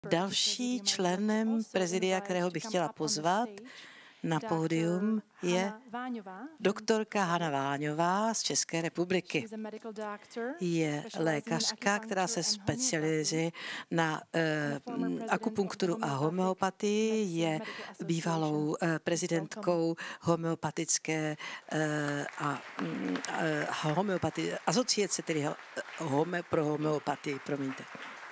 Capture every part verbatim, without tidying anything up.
Další členem prezidia, kterého bych chtěla pozvat na pódium, je doktorka Hana Váňová z České republiky. Je lékařka, která se specializuje na uh, akupunkturu a homeopatii, je bývalou uh, prezidentkou homeopatické uh, a uh, homeopatii, asociace tedy home, pro homeopatii, promiňte.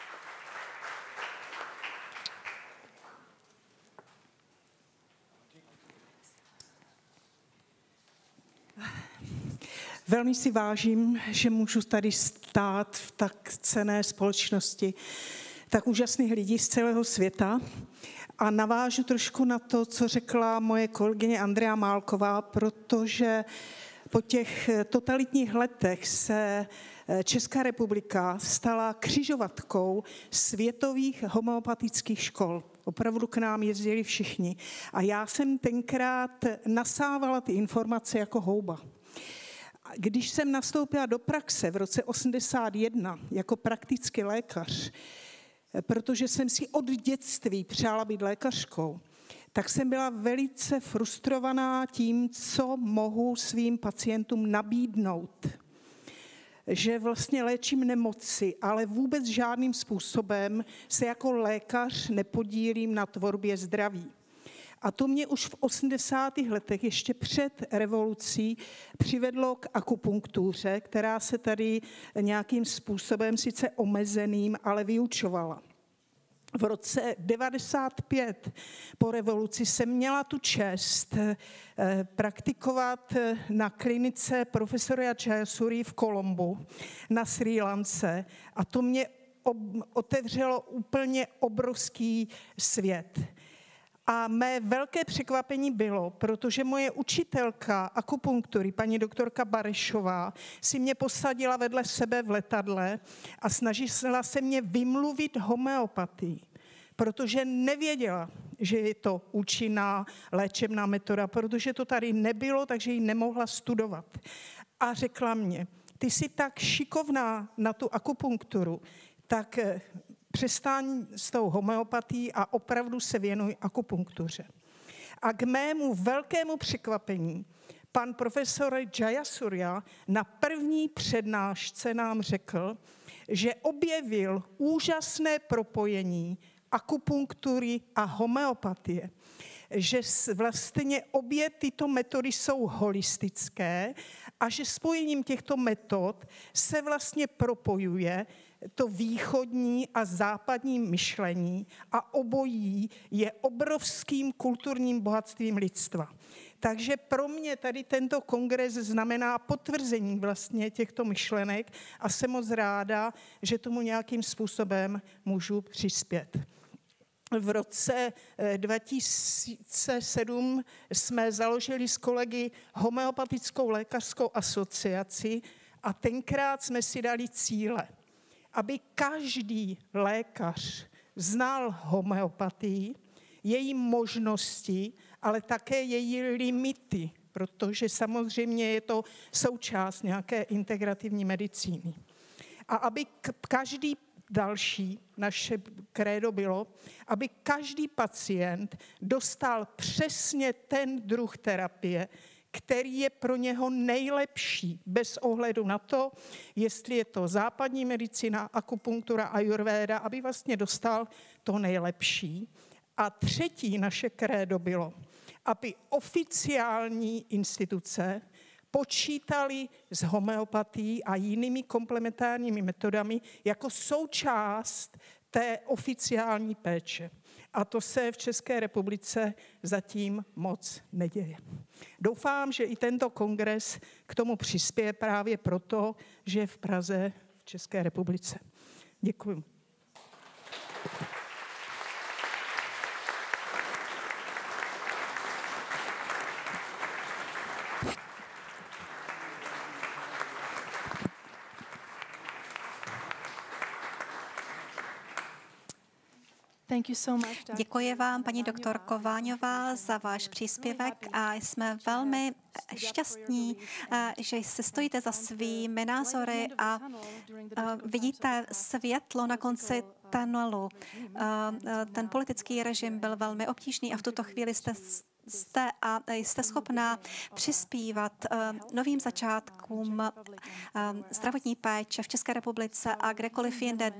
Velmi si vážím, že můžu tady stát v tak cenné společnosti tak úžasných lidí z celého světa a navážu trošku na to, co řekla moje kolegyně Andrea Málková, protože po těch totalitních letech se Česká republika stala křižovatkou světových homeopatických škol. Opravdu k nám jezdili všichni. A já jsem tenkrát nasávala ty informace jako houba. Když jsem nastoupila do praxe v roce osmdesát jedna jako praktický lékař, protože jsem si od dětství přála být lékařkou, tak jsem byla velice frustrovaná tím, co mohu svým pacientům nabídnout. Že vlastně léčím nemoci, ale vůbec žádným způsobem se jako lékař nepodílím na tvorbě zdraví. A to mě už v osmdesátých letech, ještě před revolucí, přivedlo k akupunktuře, která se tady nějakým způsobem sice omezeným, ale vyučovala. V roce devadesát pět po revoluci jsem měla tu čest praktikovat na klinice profesora Jayasuri v Kolombu na Srí Lance a to mě otevřelo úplně obrovský svět. A mé velké překvapení bylo, protože moje učitelka akupunktury, paní doktorka Barešová, si mě posadila vedle sebe v letadle a snažila se mě vymluvit homeopatii, protože nevěděla, že je to účinná léčebná metoda, protože to tady nebylo, takže ji nemohla studovat. A řekla mě, ty jsi tak šikovná na tu akupunkturu, tak přestaň s tou homeopatií a opravdu se věnuj akupunktuře. A k mému velkému překvapení pan profesor Jayasurya na první přednášce nám řekl, že objevil úžasné propojení akupunktury a homeopatie. Že vlastně obě tyto metody jsou holistické a že spojením těchto metod se vlastně propojuje to východní a západní myšlení a obojí je obrovským kulturním bohatstvím lidstva. Takže pro mě tady tento kongres znamená potvrzení vlastně těchto myšlenek a jsem moc ráda, že tomu nějakým způsobem můžu přispět. V roce dva tisíce sedm jsme založili s kolegy homeopatickou lékařskou asociaci a tenkrát jsme si dali cíle, aby každý lékař znal homeopatii, její možnosti, ale také její limity, protože samozřejmě je to součást nějaké integrativní medicíny. A aby každý další, naše krédo bylo, aby každý pacient dostal přesně ten druh terapie, který je pro něho nejlepší, bez ohledu na to, jestli je to západní medicína, akupunktura, ajurvéda, aby vlastně dostal to nejlepší. A třetí naše krédo bylo, aby oficiální instituce počítali s homeopatií a jinými komplementárními metodami jako součást té oficiální péče. A to se v České republice zatím moc neděje. Doufám, že i tento kongres k tomu přispěje právě proto, že je v Praze v České republice. Děkuji. Děkuji vám, paní doktorko Váňová, za váš příspěvek a jsme velmi šťastní, že se stojíte za svými názory a vidíte světlo na konci tunelu. Ten politický režim byl velmi obtížný a v tuto chvíli jste jste a jste schopná přispívat novým začátkům zdravotní péče v České republice a kdekoliv jinde.